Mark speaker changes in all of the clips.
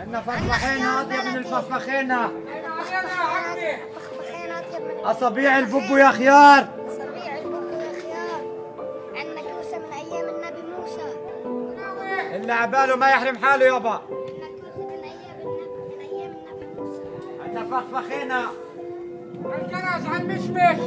Speaker 1: عندنا فخفخينة أطيب من الفخفخينة. أصابيع البوبو يا خيار.
Speaker 2: أصابيع البوبو يا خيار. عندنا كوسة من أيام النبي موسى.
Speaker 1: اللي عباله ما يحرم حاله يابا.
Speaker 2: عندنا كوسة من أيام النبي موسى.
Speaker 1: عندنا فخفخينة.
Speaker 3: الجرس على المشمش.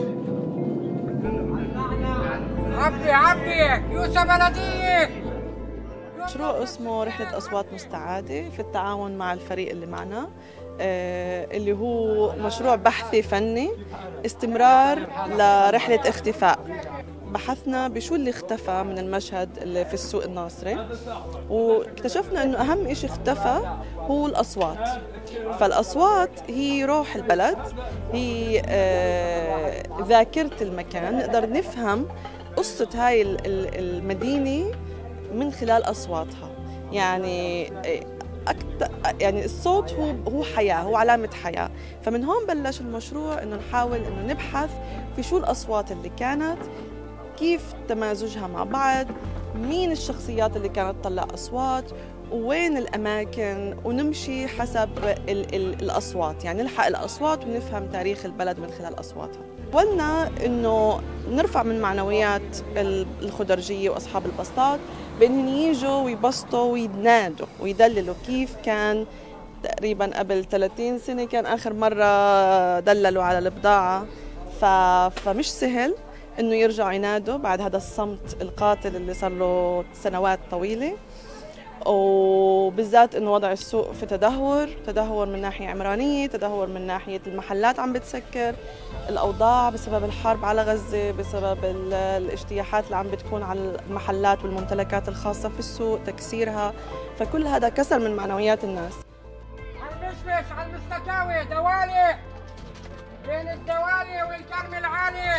Speaker 3: عبي كوسة بلدية.
Speaker 4: مشروع اسمه رحلة أصوات مستعادة في التعاون مع الفريق اللي معنا، اللي هو مشروع بحثي فني استمرار لرحلة اختفاء. بحثنا بشو اللي اختفى من المشهد اللي في السوق الناصري، واكتشفنا انه اهم إشي اختفى هو الأصوات. فالأصوات هي روح البلد، هي ذاكرة المكان. نقدر نفهم قصة هاي المدينة من خلال أصواتها. يعني يعني الصوت هو حياة، هو علامة حياة. فمن هون بلش المشروع إنه نحاول إنه نبحث في شو الأصوات اللي كانت، كيف تمازجها مع بعض، مين الشخصيات اللي كانت تطلع أصوات، وين الأماكن، ونمشي حسب الأصوات. يعني نلحق الأصوات ونفهم تاريخ البلد من خلال أصواتها. حاولنا إنه نرفع من معنويات الخدرجية وأصحاب البسطات بأنهم ييجوا ويبسطوا وينادوا ويدللوا. كيف كان تقريباً قبل 30 سنة كان آخر مرة دللوا على البضاعة، فمش سهل إنه يرجعوا ينادوا بعد هذا الصمت القاتل اللي صار له سنوات طويلة. وبالذات إنه وضع السوق في تدهور من ناحية عمرانية، تدهور من ناحية المحلات عم بتسكر، الأوضاع بسبب الحرب على غزة، بسبب الاجتياحات اللي عم بتكون على المحلات والممتلكات الخاصة في السوق، تكسيرها. فكل هذا كسر من معنويات الناس.
Speaker 3: على المشمش، على المستكاوي، دوالي بين الدوالي والكرم العالي.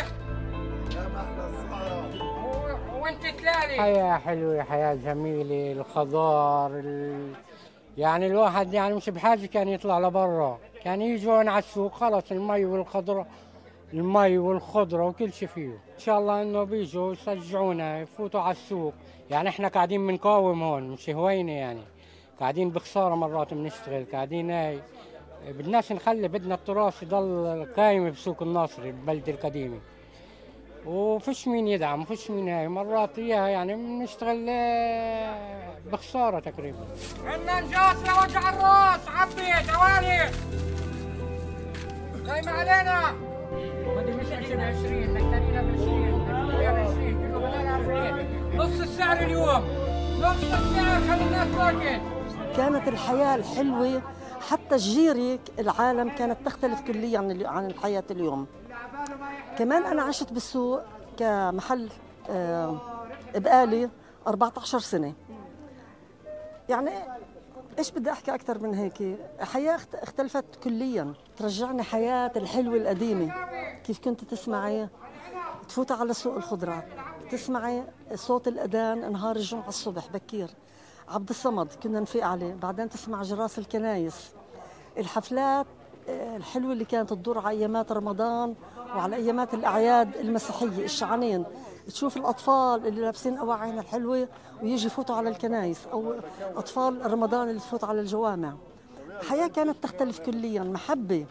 Speaker 3: وانت تلالي. حياة حلوة، حياة جميلة، الخضار يعني الواحد يعني مش بحاجة كان يطلع لبرا، كان يجوا على السوق خلص المي والخضرة، المي والخضرة وكل شيء فيه. إن شاء الله إنه بيجوا يشجعونا يفوتوا على السوق. يعني إحنا قاعدين بنقاوم هون، مش هوينة يعني، قاعدين بخسارة مرات بنشتغل، قاعدين هاي بدناش نخلي، بدنا التراث يضل قايم بسوق الناصري البلدة القديمة، وفيش مين يدعم، فيش مين هاي مرات اياها يعني بنشتغل بخساره تقريبا. عندنا نجاس لوجع الراس، عبي دوالي زي ما علينا. ودي مش 20 نكترينا ب 20 كله بدل 40. نص السعر اليوم، نص السعر، خلي الناس ساكت.
Speaker 5: كانت الحياه الحلوه، حتى الجيرة العالم كانت تختلف كليا عن الحياه اليوم. كمان أنا عشت بالسوق كمحل بقالي 14 سنة. يعني إيش بدي أحكي أكثر من هيك؟ حياة اختلفت كلياً، ترجعني حياة الحلوة القديمة. كيف كنت تسمعي تفوت على سوق الخضرات، تسمعي صوت الأذان نهار الجمعة الصبح بكير، عبد الصمد كنا نفيق عليه، بعدين تسمع جراس الكنايس، الحفلات الحلوة اللي كانت تدور على أيامات رمضان وعلى أيامات الأعياد المسيحية، الشعانين، تشوف الأطفال اللي لابسين أواعينا الحلوة ويجي يفوتوا على الكنايس، أو أطفال رمضان اللي تفوت على الجوامع. الحياة كانت تختلف كلياً، محبة،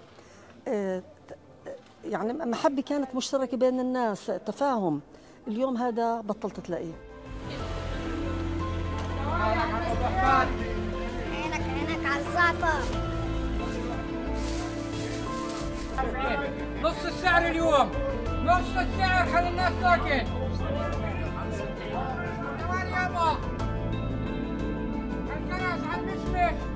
Speaker 5: يعني محبة كانت مشتركة بين الناس، تفاهم. اليوم هذا بطلت تلاقيه.
Speaker 2: عينك على الزعتر.
Speaker 3: نص السعر اليوم، نص السعر، خلي الناس ساكت. دوالي يابا، الكرز على المشمش.